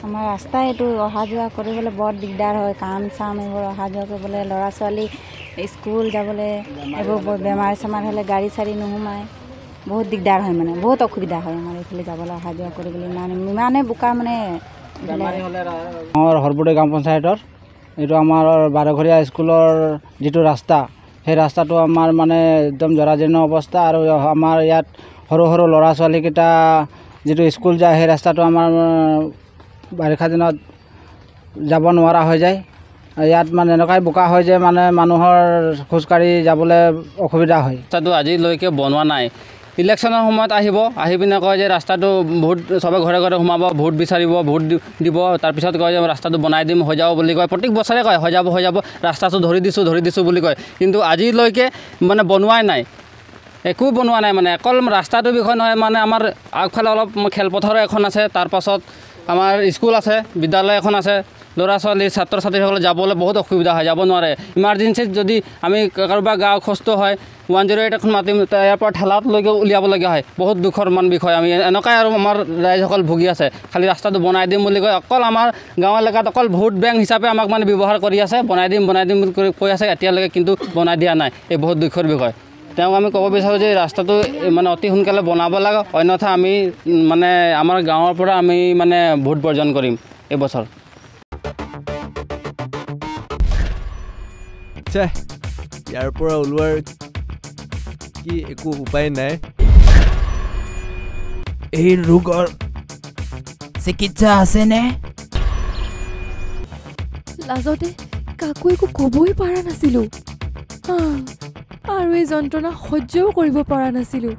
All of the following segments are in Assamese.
আমাৰ ৰাস্তা এইটো অহা যোৱা কৰিবলৈ বৰ দিগদাৰ হয় কাম চাম এইবোৰ অহা যোৱা কৰিবলৈ ল'ৰা ছোৱালী স্কুল যাবলৈ এইবোৰ বেমাৰ চেমাৰ হ'লে গাড়ী চাড়ী নোসোমায় বহুত দিগদাৰ হয় মানে বহুত অসুবিধা হয় আমাৰ এইফালে যাবলৈ অহা যোৱা কৰিবলৈ ইমানে বোকা মানে আমাৰ হৰবুটি গ্ৰাম পঞ্চায়তৰ এইটো আমাৰ বাৰঘৰীয়া স্কুলৰ যিটো ৰাস্তা সেই ৰাস্তাটো আমাৰ মানে একদম জৰাজীৰ্ণ অৱস্থা আৰু আমাৰ ইয়াত সৰু সৰু ল'ৰা ছোৱালীকেইটা যিটো স্কুল যায় সেই ৰাস্তাটো আমাৰ বাৰিষা দিনত যাব নোৱাৰা হৈ যায় ইয়াত মানে এনেকুৱাই বোকা হয় যে মানে মানুহৰ খোজকাঢ়ি যাবলৈ অসুবিধা হয় ৰাস্তাটো আজিলৈকে বনোৱা নাই ইলেকশ্যনৰ সময়ত আহি পিনে কয় যে ৰাস্তাটো ভোট চবে ঘৰে ঘৰে সোমাব ভোট বিচাৰিব ভোট দিব তাৰপিছত কয় যে ৰাস্তাটো বনাই দিম হৈ যাব বুলি কয় প্ৰত্যেক বছৰে কয় হৈ যাব ৰাস্তাটো ধৰি দিছোঁ বুলি কয় কিন্তু আজিলৈকে মানে বনোৱাই নাই একো বনোৱা নাই মানে অকল ৰাস্তাটোৰ বিষয় নহয় মানে আমাৰ আগফালে অলপ খেলপথাৰ এখন আছে তাৰপাছত আমাৰ স্কুল আছে বিদ্যালয় এখন আছে ল'ৰা ছোৱালী ছাত্ৰ ছাত্ৰীসকলে যাবলৈ বহুত অসুবিধা হয় যাব নোৱাৰে ইমাৰ্জেঞ্চিত যদি আমি কাৰোবাৰ গা অসুস্থ হয় 108 এখন মাতিম ইয়াৰ পৰা ঠেলাতলৈকে উলিয়াবলগীয়া হয় বহুত দুখৰ মান বিষয় আমি এনেকুৱাই আৰু আমাৰ ৰাইজসকল ভুগি আছে খালি ৰাস্তাটো বনাই দিম বুলি কয় অকল আমাৰ গাঁও এলেকাত অকল ভোট বেংক হিচাপে আমাক মানে ব্যৱহাৰ কৰি আছে বনাই দিম বুলি কৈ আছে এতিয়ালৈকে কিন্তু বনাই দিয়া নাই এই বহুত দুখৰ বিষয় তেওঁক আমি ক'ব বিচাৰোঁ যে ৰাস্তাটো মানে অতি সোনকালে বনাব লাগে অন্যথা আমি মানে আমাৰ গাঁৱৰ পৰা আমি মানে ভোট বৰ্জন কৰিম এইবছৰ ইয়াৰ পৰা ওলোৱাৰ কি একো উপায় নাই এই ৰোগৰ চিকিৎসা আছেনে লাজতে কাকো একো ক'বই পৰা নাছিলোঁ আৰু এই যন্ত্ৰণা সহ্যও কৰিব পৰা নাছিলোঁ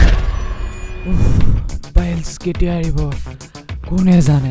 পাইলছ কেতিয়া আহিব কোনে জানে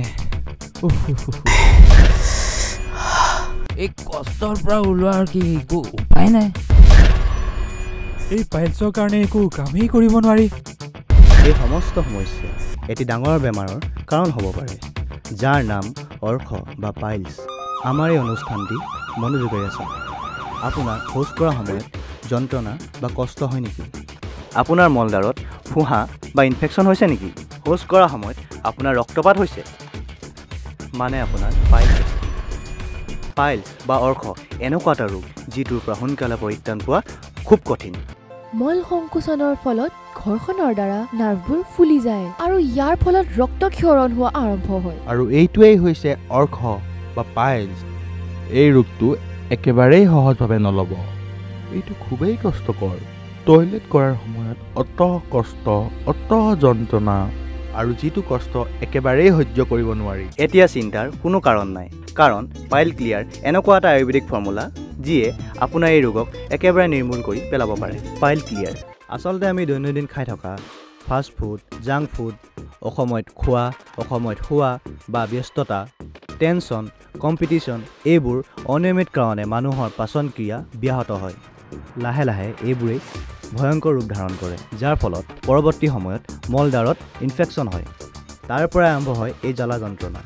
এই কষ্টৰ পৰা ওলোৱাৰ কি একো উপায় নাই এই পাইলছৰ কাৰণে একো কামেই কৰিব নোৱাৰি এই সমস্ত সমস্যা এটি ডাঙৰ বেমাৰৰ কাৰণ হ'ব পাৰে যাৰ নাম অৰ্শ বা পাইলছ আমাৰ এই অনুষ্ঠানটি মনোযোগেৰে চাওক আপোনাৰ শৌচ কৰাৰ সময়ত যন্ত্ৰণা বা কষ্ট হয় নেকি আপোনাৰ মলদাৰত ফুহা বা ইনফেকশ্যন হৈছে নেকি শৌচ কৰাৰ সময়ত আপোনাৰ ৰক্তপাত হৈছে মানে আপোনাৰ পাইলছ বা অৰ্শ এনেকুৱা এটা ৰোগ যিটোৰ পৰা সোনকালে পৰিত্ৰাণ পোৱা খুব কঠিন মল সংকোচনৰ ফলত ঘৰখনৰ দ্বাৰা নাৰ্ভবোৰ ফুলি যায় আৰু ইয়াৰ ফলত ৰক্তক্ষৰণ হোৱা আৰম্ভ হয় আৰু এইটোৱেই হৈছে অৰ্শ বা পাইলছ এই ৰোগটো একেবাৰেই সহজভাৱে নল'ব এইটো খুবেই কষ্টকৰ টয়লেট কৰাৰ সময়ত অত কষ্ট অত যন্ত্ৰণা আৰু যিটো কষ্ট একেবাৰেই সহ্য কৰিব নোৱাৰি এতিয়া চিন্তাৰ কোনো কাৰণ নাই কাৰণ পাইল ক্লিয়াৰ এনেকুৱা এটা আয়ুৰ্বেদিক ফৰ্মুলা যিয়ে আপোনাৰ এই ৰোগক একেবাৰে নিৰ্মূল কৰি পেলাব পাৰে পাইল ক্লিয়াৰ আচলতে আমি দৈনন্দিন খাই থকা ফাষ্ট ফুড জাংক ফুড অসময়ত খোৱা অসময়ত শোৱা বা ব্যস্ততা টেনশ্যন কম্পিটিশ্যন এইবোৰ অনিয়মিত কাৰণে মানুহৰ পাচন ক্ৰিয়া ব্যাহত হয় লাহে লাহে এইবোৰেই ভয়ংকৰ ৰূপ ধাৰণ কৰে যাৰ ফলত পৰৱৰ্তী সময়ত মলদাৰত ইনফেকশ্যন হয় তাৰ পৰা আৰম্ভ হয় এই জ্বালা যন্ত্ৰণা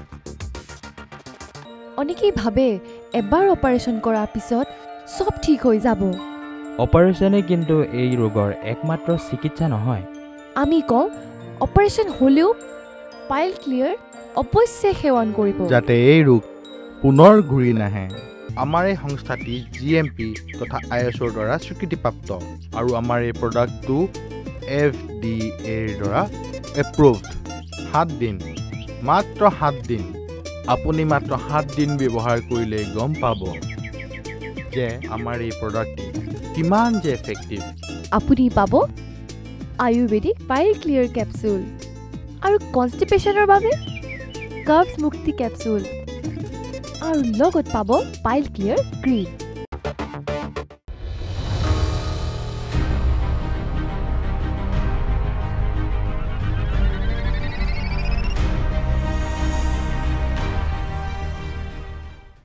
অনেকেই ভাবে এবাৰ অপাৰেশ্যন কৰাৰ পিছত চব ঠিক হৈ যাব অপাৰেশ্যনে কিন্তু এই ৰোগৰ একমাত্ৰ চিকিৎসা নহয় আমি কওঁ অপাৰেশ্যন হ'লেও পাইল ক্লিয়াৰ অৱশ্যে সেৱন কৰিব যাতে এই ৰোগ পুনৰ ঘূৰি নাহে আমাৰ এই সংস্থাটি GMP তথা ISOৰ দ্বাৰা স্বীকৃতিপ্ৰাপ্ত আৰু আমাৰ এই প্ৰডাক্টটো FDAৰ দ্বাৰা এপ্ৰুভড 7 দিন মাত্ৰ 7 দিন আপুনি মাত্ৰ 7 দিন ব্যৱহাৰ কৰিলে গম পাব যে আমাৰ এই প্ৰডাক্টটি কিমান যে এফেক্টিভ আপুনি পাব আয়ুৰ্বেদিক পাইল ক্লিয়াৰ কেপচুল আৰু কনষ্টিপেশ্যনৰ বাবে কাৰ্বছ মুক্তি কেপচুল আৰু লগত পাব পাইল ক্লিয়াৰ ক্ৰীম